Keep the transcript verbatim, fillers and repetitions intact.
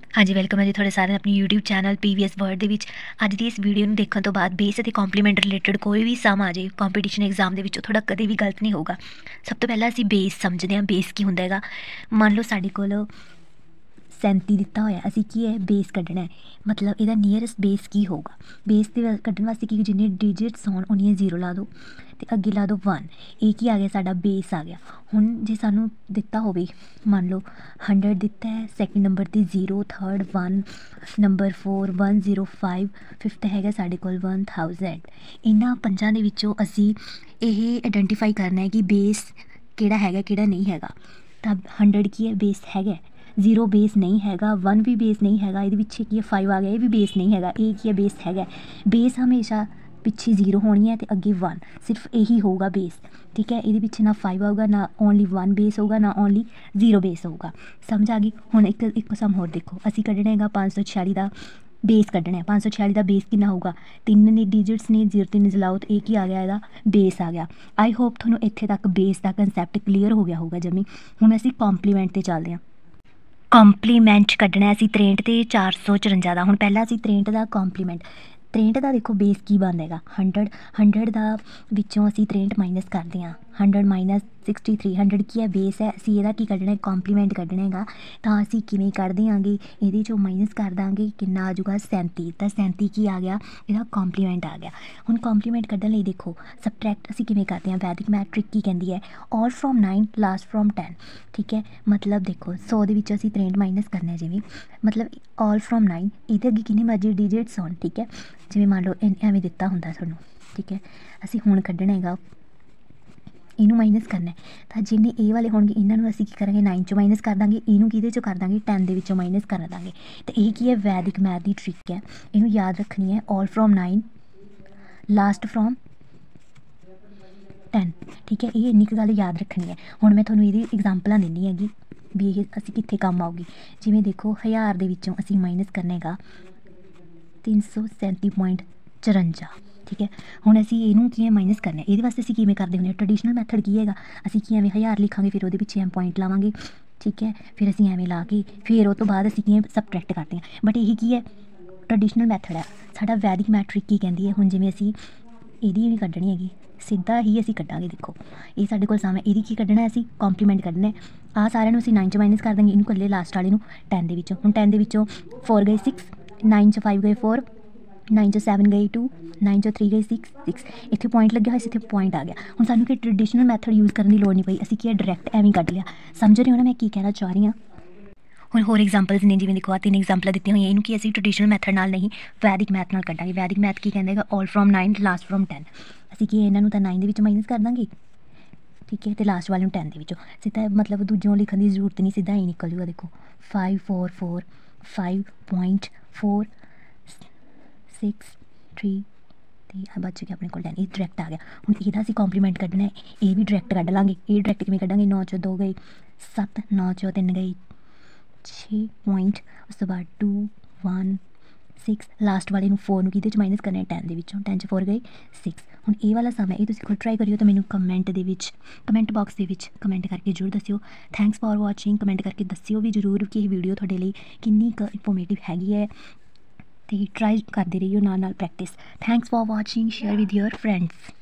हाँ जी, वेलकम है जी थोड़े सारे अपनी YouTube channel P V S word ਦੇ ਵਿੱਚ। ਅੱਜ ਦੀ ਇਸ ਵੀਡੀਓ ਨੂੰ ਦੇਖਣ ਤੋਂ ਬਾਅਦ ਬੇਸ ਅਤੇ ਕੰਪਲੀਮੈਂਟ ਰਿਲੇਟਡ ਕੋਈ ਵੀ ਸਮ ਆ ਜਾਏ ਕੰਪੀਟੀਸ਼ਨ ਐਗਜ਼ਾਮ ਦੇ ਵਿੱਚੋਂ ਤੁਹਾਡਾ ਕਦੇ ਵੀ ਗਲਤ ਨਹੀਂ ਹੋਊਗਾ। ਸਭ ਤੋਂ ਪਹਿਲਾਂ ਅਸੀਂ ਬੇਸ ਸਮਝਦੇ ਹਾਂ, ਬੇਸ ਕੀ ਹੁੰਦਾ ਹੈਗਾ। ਮੰਨ ਲਓ ਸਾਡੇ ਕੋਲ सैंती दिता होया, असी की है बेस कड्ढना है, मतलब ਇਹਦਾ ਨੀਅਰੈਸਟ बेस की होगा। बेस ਦੇ ਕੱਢਣ ਵਾਸਤੇ ਕੀ ਜਿੰਨੇ डिजिट्स ਹੋਣ ਉਨੀਆਂ ਜ਼ੀਰੋ ਲਾ ਦਿਓ ਤੇ ਅੱਗੇ ਲਾ ਦਿਓ वन। ਇਹ ਕੀ ਆ ਗਿਆ ਸਾਡਾ बेस ਆ ਗਿਆ। ਹੁਣ ਜੇ ਸਾਨੂੰ ਦਿੱਤਾ ਹੋਵੇ ਮੰਨ ਲਓ हंड्रेड ਦਿੱਤਾ ਹੈ, ਸੈਕਿੰਡ ਨੰਬਰ ਤੇ zero, third one, number four one zero five, fifth ਹੈਗਾ ਸਾਡੇ ਕੋਲ वन थाउजेंड। ਇਹਨਾਂ ਪੰਜਾਂ ਦੇ ਵਿੱਚੋਂ ਅਸੀਂ ਇਹ ਆਇਡੈਂਟੀਫਾਈ ਕਰਨਾ ਹੈ ਕਿ बेस ਕਿਹੜਾ ਹੈਗਾ ਕਿਹੜਾ ਨਹੀਂ ਹੈਗਾ। ਤਾਂ हंड्रेड ਕੀ ਹੈ बेस ਹੈਗਾ, जीरो बेस नहीं हैगा, वन भी बेस नहीं हैगा, ये पिछे की है फाइव आ गया, ये भी बेस नहीं हैगा, ये की है बेस हैगा। बेस हमेशा पिछे जीरो होनी है तो अगे वन, सिर्फ यही होगा बेस। ठीक है, ये पिछे ना फाइव आऊगा, ना ओनली वन बेस होगा, ना ओनली जीरो बेस होगा। समझ आ गई। हुण एक एक सम होर देखो, असी कढ़ना है पाँच सौ छियाली का बेस कढ़ना है। पाँच सौ छियाली का बेस कितना होगा, तीन ने डिजिट्स ने, जीरो तीन जलाओ तो एक ही आ गया, ਇਹਦਾ बेस आ गया। आई होप ਤੁਹਾਨੂੰ ਇੱਥੇ तक बेस का कंसैप्ट क्लीयर हो गया होगा जमी। ਹੁਣ ਅਸੀਂ ਕੰਪਲੀਮੈਂਟ ਤੇ ਚੱਲਦੇ ਹਾਂ। ਕੰਪਲੀਮੈਂਟ ਕੱਢਣਾ ਅਸੀਂ ਤਰੇਂਹਠ ਤੇ ਚਾਰ ਸੌ ਚੁਰੰਜਾ ਦਾ। ਹੁਣ ਪਹਿਲਾਂ ਅਸੀਂ ਤਰੇਂਹਠ ਦਾ ਕੰਪਲੀਮੈਂਟ, ਤਰੇਂਹਠ ਦਾ ਦੇਖੋ बेस ਕੀ ਬਣਦਾ ਹੈਗਾ हंड्रेड। हंड्रेड ਦਾ ਵਿੱਚੋਂ ਅਸੀਂ ਤਰੇਂਹਠ ਮਾਈਨਸ ਕਰਦੇ ਹਾਂ, hundred minus sixty three. Hundred ਕੀ ਹੈ बेस ਹੈ, ਅਸੀਂ ਇਹਦਾ ਕੀ ਕੱਢਣਾ ਕੰਪਲੀਮੈਂਟ ਕੱਢਣਾ ਹੈਗਾ। ਤਾਂ ਅਸੀਂ ਕਿਵੇਂ ਕੱਢ ਦਿਆਂਗੇ, ਇਹਦੇ ਚੋਂ ਮਾਈਨਸ ਕਰ ਦਾਂਗੇ, ਕਿੰਨਾ ਆ ਜਾਊਗਾ सैंती। ਤਾਂ सैंती ਕੀ ਆ ਗਿਆ, ਇਹਦਾ ਕੰਪਲੀਮੈਂਟ ਆ ਗਿਆ। ਹੁਣ ਕੰਪਲੀਮੈਂਟ ਕੱਢਣ ਲਈ ਦੇਖੋ ਸਬਟਰੈਕਟ ਅਸੀਂ ਕਿਵੇਂ ਕਰਦੇ ਹਾਂ, ਵੈਦਿਕ ਮੈਥ ਟ੍ਰਿਕ ਕੀ ਕਹਿੰਦੀ ਹੈ, all from nine last from ten. ਠੀਕ ਹੈ, ਮਤਲਬ ਦੇਖੋ सौ ਦੇ ਵਿੱਚੋਂ ਅਸੀਂ ਤਰੇਂਹਠ ਮਾਈਨਸ ਕਰਨਾ ਜਿਵੇਂ, ਮਤਲਬ ਆਲ ਫਰੋਮ नाइन, ਇਹਦੇ ਅੱਗੇ ਕਿੰਨੇ ਮਰਜ਼ੀ ਡਿਜਿਟਸ ਹੋਣ। ਠੀਕ ਹੈ, ਜਿਵੇਂ ਮੰਨ ਲਓ ਐਵੇਂ ਦਿੱਤਾ ਹੁੰਦਾ ਤੁਹਾਨੂੰ। ਠੀਕ ਹੈ, ਅਸੀਂ ਹੁਣ ਕੱਢਣਾ ਹੈਗਾ, ਇਹਨੂੰ ਮਾਈਨਸ ਕਰਨਾ। ਤਾਂ ਜਿੰਨੇ ਇਹ ਵਾਲੇ ਹੋਣਗੇ ਇਹਨਾਂ ਨੂੰ ਅਸੀਂ ਕੀ ਕਰਾਂਗੇ नाइन ਚੋਂ ਮਾਈਨਸ ਕਰ ਦਾਂਗੇ, ਇਹਨੂੰ ਕਿਹਦੇ ਚੋਂ ਕਰ ਦਾਂਗੇ टेन ਦੇ ਵਿੱਚੋਂ ਮਾਈਨਸ ਕਰ ਦਾਂਗੇ। ਅਤੇ ਇਹ ਕੀ ਹੈ ਵੈਦਿਕ ਮੈਥ ਦੀ ਟ੍ਰਿਕ ਹੈ, ਇਹਨੂੰ ਯਾਦ ਰੱਖਣੀ ਹੈ। All from nine last from ten. ਠੀਕ ਹੈ, ਇਹ ਇੰਨੀ ਕੁ ਗੱਲ ਯਾਦ ਰੱਖਣੀ ਹੈ। ਹੁਣ ਮੈਂ ਤੁਹਾਨੂੰ ਇਹਦੀ ਐਗਜ਼ਾਮਪਲਾਂ ਦਿੰਦੀ ਹੈਗੀ ਵੀ ਇਹ ਅਸੀਂ ਕਿੱਥੇ ਕੰਮ ਆਊਗੀ। ਜਿਵੇਂ ਦੇਖੋ ਹਜ਼ਾਰ ਦੇ ਵਿੱਚੋਂ ਅਸੀਂ ਮਾਈਨਸ ਕਰਨਾ ਹੈਗਾ ਤਿੰਨ ਸੌ ਸੈਂਤੀ ਪੁਆਇੰਟ ਚੁਰੰਜਾ। ਠੀਕ ਹੈ, ਹੁਣ ਅਸੀਂ ਇਹਨੂੰ ਕਿਵੇਂ ਮਾਈਨਸ ਕਰਨਾ, ਇਹਦੇ ਵਾਸਤੇ ਅਸੀਂ ਕਿਵੇਂ ਕਰਦੇ ਹੁੰਦੇ ਹਾਂ, ਟਰਡੀਸ਼ਨਲ ਮੈਥਡ ਕੀ ਹੈਗਾ, ਅਸੀਂ ਕੀ ਐਵੇਂ ਹਜ਼ਾਰ ਲਿਖਾਂਗੇ, ਫਿਰ ਉਹਦੇ ਪਿੱਛੇ ਐਮ ਪੁਆਇੰਟ ਲਾਵਾਂਗੇ। ਠੀਕ ਹੈ, ਫਿਰ ਅਸੀਂ ਐਵੇਂ ਲਾ ਕੇ ਫਿਰ ਉਹ ਤੋਂ ਬਾਅਦ ਅਸੀਂ ਕਿਵੇਂ ਸਬਟਰੈਕਟ ਕਰਦੇ ਹਾਂ। ਬਟ ਇਹੀ ਕੀ ਹੈ ਟਰਡੀਸ਼ਨਲ ਮੈਥਡ ਹੈ। ਸਾਡਾ ਵੈਦਿਕ ਮੈਟ੍ਰਿਕ ਕੀ ਕਹਿੰਦੀ ਹੈ, ਹੁਣ ਜਿਵੇਂ ਅਸੀਂ ਇਹਦੀ ਨਹੀਂ ਕੱਢਣੀ ਹੈਗੀ, ਸਿੱਧਾ ਹੀ ਅਸੀਂ ਕੱਢਾਂਗੇ। ਦੇਖੋ ਇਹ ਸਾਡੇ ਕੋਲ ਸਾਹਮਣੇ, ਇਹਦੀ ਕੀ ਕੱਢਣਾ ਅਸੀਂ ਕੰਪਲੀਮੈਂਟ ਕੱਢਣਾ। ਆਹ ਸਾਰਿਆਂ ਨੂੰ ਅਸੀਂ नाइन 'ਚ ਮਾਈਨਸ ਕਰ ਦਾਂਗੇ, ਇਹਨੂੰ ਇਕੱਲੇ ਲਾਸਟ ਵਾਲੇ ਨੂੰ टेन ਦੇ ਵਿੱਚੋਂ। ਹੁਣ टेन ਦੇ ਵਿੱਚੋਂ फोर ਗਏ सिक्स, नाइन 'ਚ फाइव ਗਏ फोर, नाइन 'ਚੋਂ सैवन गई टू, नाइन 'ਚੋਂ थ्री गई सिक्स सिक्स। ਇੱਥੇ ਪੁਆਇੰਟ ਲੱਗਿਆ ਹੋਇਆ ਸੀ, ਇੱਥੇ ਪੁਆਇੰਟ ਆ ਗਿਆ। ਹੁਣ ਸਾਨੂੰ ਕਿ ਟਰਡੀਸ਼ਨਲ ਮੈਥਡ ਯੂਜ਼ ਕਰਨ ਦੀ ਲੋੜ ਨਹੀਂ ਪਈ, ਅਸੀਂ ਕੀ ਡਾਇਰੈਕਟ ਐਵੇਂ ਕੱਢ ਲਿਆ। ਸਮਝ ਰਹੇ ਹੋ ਨਾ ਮੈਂ ਕੀ ਕਹਿਣਾ ਚਾਹ ਰਹੀ ਹਾਂ। ਹੁਣ ਹੋਰ ਐਗਜ਼ਾਮਪਲਸ ਨੇ, ਜਿਵੇਂ ਦੇਖੋ ਆ ਤਿੰਨ ਐਗਜ਼ਾਮਪਲਾਂ ਦਿੱਤੀਆਂ ਹੋਈਆਂ, ਇਹਨੂੰ ਕੀ ਅਸੀਂ ਟਰਡੀਸ਼ਨਲ ਮੈਥਡ ਨਾਲ ਨਹੀਂ ਵੈਦਿਕ ਮੈਥ ਨਾਲ ਕੱਢਾਂਗੇ। ਵੈਦਿਕ ਮੈਥ ਕੀ ਕਹਿੰਦਾ ਹੈਗਾ, all from nine last from ten. ਅਸੀਂ ਕੀ ਇਹਨਾਂ ਨੂੰ ਤਾਂ नाइन ਦੇ ਵਿੱਚ ਮਾਈਨਸ ਕਰ ਦਾਂਗੇ। ਠੀਕ ਹੈ, ਅਤੇ ਲਾਸਟ ਵਾਲੇ ਨੂੰ टेन ਦੇ ਵਿੱਚੋਂ। ਸਿੱਧਾ ਮਤਲਬ ਦੂਜਿਓਂ ਲਿਖਣ ਦੀ ਜ਼ਰੂਰਤ ਨਹੀਂ, ਸਿੱਧਾ ਹੀ ਨਿਕਲ ਜੂਗਾ। ਦੇਖੋ five four four five point four six three ਅਤੇ ਆ ਬਚ ਗਿਆ ਆਪਣੇ ਕੋਲ टेन। ਇਹ ਡਾਇਰੈਕਟ ਆ ਗਿਆ। ਹੁਣ ਇਹਦਾ ਅਸੀਂ ਕੰਪਲੀਮੈਂਟ ਕੱਢਣਾ ਹੈ, ਇਹ ਵੀ ਡਾਇਰੈਕਟ ਕੱਢ ਲਾਂਗੇ। ਇਹ ਡਾਇਰੈਕਟ ਕਿਵੇਂ ਕੱਢਾਂਗੇ, नौ 'ਚੋਂ दो ਗਏ सत्त, नौ 'ਚੋਂ तीन ਗਈ छे ਪੁਆਇੰਟ, ਉਸ ਤੋਂ ਬਾਅਦ टू वन सिक्स, ਲਾਸਟ ਵਾਲੇ ਨੂੰ फोर ਨੂੰ ਕਿਹਦੇ 'ਚ ਮਾਈਨਸ ਕਰਨਾ टेन ਦੇ ਵਿੱਚੋਂ, टेन 'ਚ फोर ਗਏ सिक्स। ਹੁਣ ਇਹ ਵਾਲਾ ਸਮ ਹੈ, ਇਹ ਤੁਸੀਂ ਖੁਦ ਟਰਾਈ ਕਰਿਓ ਤਾਂ ਮੈਨੂੰ ਕਮੈਂਟ ਦੇ ਵਿੱਚ ਕਮੈਂਟ ਬਾਕਸ ਦੇ ਵਿੱਚ ਕਮੈਂਟ ਕਰਕੇ ਜ਼ਰੂਰ ਦੱਸਿਓ। Thanks for watching. ਕਮੈਂਟ ਕਰਕੇ ਦੱਸਿਓ ਵੀ ਜ਼ਰੂਰ ਕਿ ਇਹ ਵੀਡੀਓ ਤੁਹਾਡੇ ਲਈ ਕਿੰਨੀ ਕੁ ਇਨਫੋਰਮੇਟਿਵ ਹੈਗੀ ਹੈ, ਅਤੇ ਟਰਾਈ ਕਰਦੇ ਰਹੀਓ ਨਾਲ ਨਾਲ practice. Thanks for watching, share with your friends.